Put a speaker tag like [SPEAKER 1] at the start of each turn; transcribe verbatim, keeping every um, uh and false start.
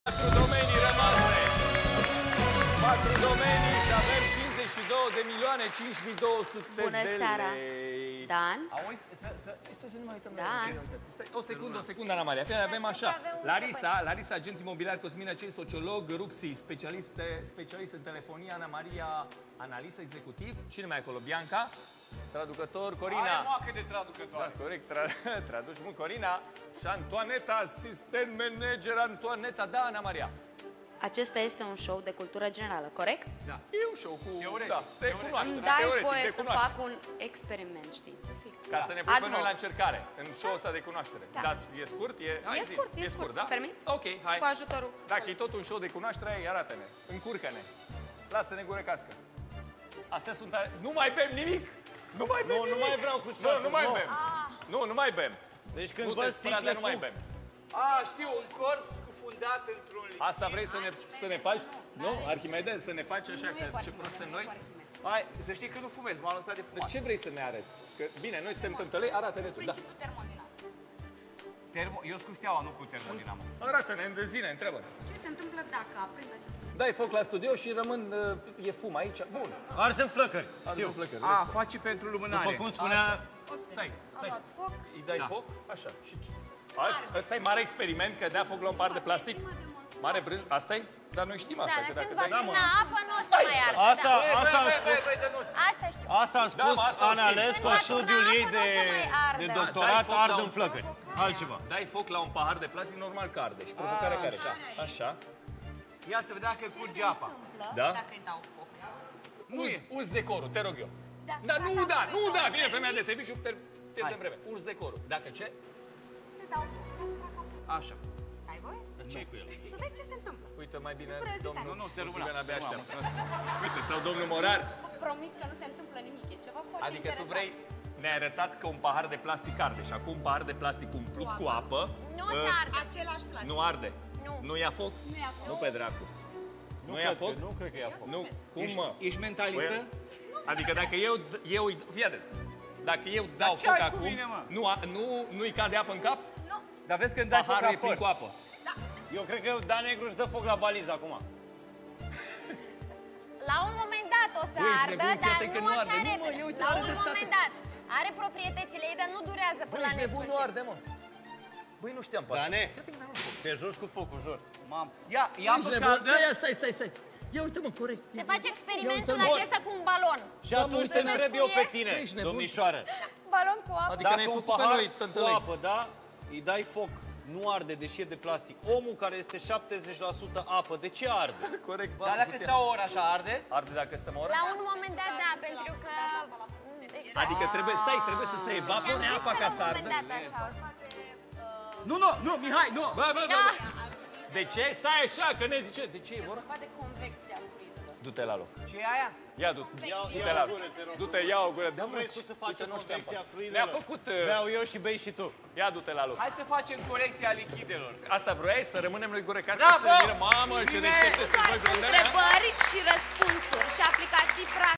[SPEAKER 1] Patru domenii rămase. Patru domenii și avem cincizeci și două de milioane cinci mii două sute
[SPEAKER 2] Bună
[SPEAKER 1] de
[SPEAKER 2] seara.
[SPEAKER 1] lei.
[SPEAKER 2] Dan?
[SPEAKER 1] Auzi, să, să, să, să nu mai uităm.
[SPEAKER 2] Dan.
[SPEAKER 1] Stai, o secundă, o secundă, Ana Maria. Fii, avem așa. Larisa, Larisa, agent imobiliar, Cosmin Acei, sociolog, Ruxi, specialist, specialist în telefonie, Ana Maria, analist executiv. Cine mai e acolo? Bianca? Traducător, Corina.
[SPEAKER 3] Are moacă de traducătoare.
[SPEAKER 1] Da, corect, tra traduci mult, Corina. Și Antoaneta, asistent manager, Antoaneta, da, Ana Maria.
[SPEAKER 2] Acesta este un show de cultură generală, corect?
[SPEAKER 3] Da.
[SPEAKER 1] E un show cu
[SPEAKER 3] Teoretic.
[SPEAKER 1] da, de
[SPEAKER 3] Teoretic.
[SPEAKER 1] cunoaștere,
[SPEAKER 2] Îmi dai
[SPEAKER 1] teoretic,
[SPEAKER 2] voie
[SPEAKER 1] de
[SPEAKER 2] să
[SPEAKER 1] cunoaștere.
[SPEAKER 2] fac un experiment științific.
[SPEAKER 1] Ca
[SPEAKER 2] Da.
[SPEAKER 1] să ne pui pe
[SPEAKER 2] Ad
[SPEAKER 1] noi
[SPEAKER 2] hoc.
[SPEAKER 1] la încercare, în show ăsta de cunoaștere.
[SPEAKER 2] Da.
[SPEAKER 1] Dar e scurt? E, hai
[SPEAKER 2] E
[SPEAKER 1] zi.
[SPEAKER 2] scurt, e scurt.
[SPEAKER 1] da?
[SPEAKER 2] Permiți?
[SPEAKER 1] Ok, hai.
[SPEAKER 2] Cu ajutorul.
[SPEAKER 1] Dacă e tot un show de cunoaștere, hai, arată-ne. Încurcă-ne. Lasă-ne gură cască. Astea sunt... A... Nu mai bem nimic! Nu mai bem
[SPEAKER 4] Nu,
[SPEAKER 1] nimic!
[SPEAKER 4] nu mai vreau cu
[SPEAKER 1] Nu,
[SPEAKER 4] șoară.
[SPEAKER 1] nu mai bem. Nu, nu mai bem.
[SPEAKER 4] Deci când
[SPEAKER 1] Nu
[SPEAKER 4] văd
[SPEAKER 1] te spăra,
[SPEAKER 4] sticle,
[SPEAKER 1] dar nu mai
[SPEAKER 4] fug.
[SPEAKER 1] bem.
[SPEAKER 3] A, știu, un corp scufundat într-un lichid.
[SPEAKER 1] Asta vrei să ne, să ne faci, nu? Arhimede, să ne faci așa, că ce prost suntem noi?
[SPEAKER 3] Hai, să știi că nu fumez, m-am lăsat de fumat.
[SPEAKER 1] Ce vrei să ne arăți? Că, bine, noi suntem tântălei, arată-ne tu, da.
[SPEAKER 3] Termo... Eu sunt cu steaua, nu cu termodinamă.
[SPEAKER 1] Arată-ne, în zine, întreabă.
[SPEAKER 2] Ce se întâmplă dacă aprind această...
[SPEAKER 1] Dai foc la studio și rămân, uh, e fum aici. Bun.
[SPEAKER 4] Ars în flăcări.
[SPEAKER 1] Știu. Flăcări,
[SPEAKER 3] A, face pentru lumânare.
[SPEAKER 4] După cum spunea...
[SPEAKER 1] Stai, stai.
[SPEAKER 2] luat foc.
[SPEAKER 1] Îi dai foc? Așa. Și Asta, asta e mare experiment, că dea foc la un par de plastic? Mare brânz? Asta e? Dar noi știm asta.
[SPEAKER 5] Da,
[SPEAKER 1] că
[SPEAKER 5] dar
[SPEAKER 1] dacă
[SPEAKER 5] când va
[SPEAKER 1] dai...
[SPEAKER 5] fi în apă, nu o să mai ardă.
[SPEAKER 4] Asta, asta am spus.
[SPEAKER 5] Asta știu.
[SPEAKER 4] Asta am
[SPEAKER 1] Da,
[SPEAKER 4] spus,
[SPEAKER 1] mă, asta o
[SPEAKER 4] Ana
[SPEAKER 1] știm.
[SPEAKER 4] ales
[SPEAKER 5] Când
[SPEAKER 4] că
[SPEAKER 5] va
[SPEAKER 4] studiul
[SPEAKER 5] turna
[SPEAKER 4] ei
[SPEAKER 5] apă,
[SPEAKER 4] de,
[SPEAKER 5] nu o să mai ardă.
[SPEAKER 4] de
[SPEAKER 5] Da,
[SPEAKER 1] dai
[SPEAKER 4] doctorat
[SPEAKER 1] foc la
[SPEAKER 4] ard
[SPEAKER 1] un-
[SPEAKER 4] în flăcări. Altceva.
[SPEAKER 1] Dai foc la un pahar de plastic, normal că arde. Și provocarea care? Așa. Așa.
[SPEAKER 3] Ia să vedem că curge apa.
[SPEAKER 1] Da?
[SPEAKER 2] Dacă îi dau foc?
[SPEAKER 1] Uz, uz decorul, te rog eu.
[SPEAKER 2] Da,
[SPEAKER 1] Dar
[SPEAKER 2] să
[SPEAKER 1] nu
[SPEAKER 2] dau
[SPEAKER 1] da,
[SPEAKER 2] foc,
[SPEAKER 1] nu
[SPEAKER 2] îi
[SPEAKER 1] da,
[SPEAKER 2] dau
[SPEAKER 1] vine
[SPEAKER 2] foc.
[SPEAKER 1] femeia de serviciu, te- pierdem
[SPEAKER 3] Hai.
[SPEAKER 1] vreme. Uz decorul. Dacă ce?
[SPEAKER 2] Să dau foc asupra capului.
[SPEAKER 3] Așa.
[SPEAKER 2] Ai voie?
[SPEAKER 4] Ce cu el?
[SPEAKER 2] Să vezi ce se întâmplă.
[SPEAKER 1] Uite, mai bine
[SPEAKER 2] curiozitate.
[SPEAKER 1] domnul
[SPEAKER 3] Nu, nu, se rămâna.
[SPEAKER 1] Silvian abia
[SPEAKER 3] Se rămâna,
[SPEAKER 1] așteaptă. Uite, sau domnul Morar.
[SPEAKER 2] Vă promit că nu se întâmplă nimic. E ceva foarte
[SPEAKER 1] Adică tu
[SPEAKER 2] interesant.
[SPEAKER 1] vrei, ne-ai arătat că un pahar de plastic arde și acum un pahar de plastic umplut cu apă
[SPEAKER 5] Nu o
[SPEAKER 1] uh,
[SPEAKER 5] să ardă.
[SPEAKER 2] Același plastic.
[SPEAKER 1] nu arde.
[SPEAKER 5] Nu.
[SPEAKER 1] Nu ia foc?
[SPEAKER 2] Nu ia foc.
[SPEAKER 1] Nu pe dracu. Nu, ia
[SPEAKER 4] cred
[SPEAKER 1] foc?
[SPEAKER 4] că- Nu cred că ia foc.
[SPEAKER 1] Nu. Cum
[SPEAKER 3] Ești,
[SPEAKER 1] mă?
[SPEAKER 3] ești mentalistă?
[SPEAKER 1] Adică dacă eu, eu îi- fii atent. Dacă eu dau
[SPEAKER 3] ce
[SPEAKER 1] foc
[SPEAKER 3] ai cu
[SPEAKER 1] acum,
[SPEAKER 3] mine, mă?
[SPEAKER 1] nu, a- nu, nu-i cade apă în cap?
[SPEAKER 3] Dar vezi când dai foc
[SPEAKER 1] Paharul
[SPEAKER 3] la
[SPEAKER 1] e plin
[SPEAKER 3] păr.
[SPEAKER 1] cu apă.
[SPEAKER 4] Eu cred că Dan Negru își dă foc la valiză acum.
[SPEAKER 5] La un moment dat o să
[SPEAKER 1] Băi, ești
[SPEAKER 5] ardă,
[SPEAKER 1] nebun,
[SPEAKER 5] dar
[SPEAKER 1] fii atent că
[SPEAKER 5] nu
[SPEAKER 1] nu
[SPEAKER 5] așa
[SPEAKER 1] arde. Nu, mă,
[SPEAKER 5] repede.
[SPEAKER 1] ia uite,
[SPEAKER 5] La
[SPEAKER 1] are
[SPEAKER 5] un
[SPEAKER 1] dreptate.
[SPEAKER 5] moment dat. Are proprietățile ei, dar nu durează
[SPEAKER 1] Băi,
[SPEAKER 5] până la
[SPEAKER 1] ești nebun, nu
[SPEAKER 5] nesfârșit.
[SPEAKER 1] arde, mă. Băi, nu știam pe asta.
[SPEAKER 4] Dane,
[SPEAKER 1] Fii atent că n-am foc.
[SPEAKER 4] te joci cu focul, jur.
[SPEAKER 3] Mam. Ia, ia
[SPEAKER 1] Ești
[SPEAKER 3] apă
[SPEAKER 1] nebun?
[SPEAKER 3] caldă.
[SPEAKER 1] Băi, ia, stai, stai, stai. Ia uite, mă, corect.
[SPEAKER 5] Se face experimentul
[SPEAKER 1] Ia uite-l, mă.
[SPEAKER 5] acesta cu un balon.
[SPEAKER 4] Și atunci te
[SPEAKER 5] uite,
[SPEAKER 4] întreb
[SPEAKER 5] vezi
[SPEAKER 4] eu
[SPEAKER 5] cum
[SPEAKER 4] pe
[SPEAKER 5] e?
[SPEAKER 4] tine,
[SPEAKER 1] Ești nebun?
[SPEAKER 4] domnișoară.
[SPEAKER 5] Balon cu apă.
[SPEAKER 1] Adică ne-ai
[SPEAKER 4] Dacă un
[SPEAKER 1] făcut pe
[SPEAKER 4] pahar
[SPEAKER 1] noi,
[SPEAKER 4] cu
[SPEAKER 1] tântălei.
[SPEAKER 4] apă, da, îi dai foc, nu arde, deși e de plastic. Omul care este șaptezeci la sută apă, de ce arde?
[SPEAKER 1] Corect, v-a
[SPEAKER 3] Dar dacă
[SPEAKER 1] făcut ea.
[SPEAKER 3] stai o oră așa, arde?
[SPEAKER 1] Arde dacă stăm o oră?
[SPEAKER 5] La un moment dat, da, pentru că... Exact.
[SPEAKER 1] Adică trebuie, stai, trebuie să se
[SPEAKER 5] Ți-am
[SPEAKER 1] evapore
[SPEAKER 5] zis
[SPEAKER 1] apa
[SPEAKER 5] că
[SPEAKER 1] ca
[SPEAKER 5] la
[SPEAKER 1] să
[SPEAKER 5] un moment
[SPEAKER 1] ardă.
[SPEAKER 5] dat așa o să...
[SPEAKER 3] Nu, nu, nu, Mihai, nu.
[SPEAKER 1] Bă, bă, bă, bă. De ce? Stai așa, că ne zice. De ce e vorba?
[SPEAKER 2] Vorba de convecția fluidului.
[SPEAKER 1] Du-te la loc.
[SPEAKER 3] Ce e aia?
[SPEAKER 1] Ia, du
[SPEAKER 4] Ia-
[SPEAKER 1] du-te
[SPEAKER 4] ia
[SPEAKER 1] la
[SPEAKER 4] o
[SPEAKER 1] loc.
[SPEAKER 4] gură, te rog.
[SPEAKER 1] Du-te, ia o gură. Da, mă,
[SPEAKER 4] Vrei tu să faci
[SPEAKER 1] uite, nu știam pe
[SPEAKER 4] convecția
[SPEAKER 1] asta.
[SPEAKER 4] fluidelor?
[SPEAKER 1] Ne-a făcut... uh,
[SPEAKER 4] Beau eu și bei și tu.
[SPEAKER 1] Ia, du-te la loc.
[SPEAKER 3] Hai să facem corecția lichidelor.
[SPEAKER 1] Asta vroiai? Să rămânem noi gură casă
[SPEAKER 3] Bravo!
[SPEAKER 1] și să ne miră, mamă, ce
[SPEAKER 3] Bine!
[SPEAKER 1] deștepte sunt voi, brândele.
[SPEAKER 2] Întrebări și răspunsuri și aplicații practice.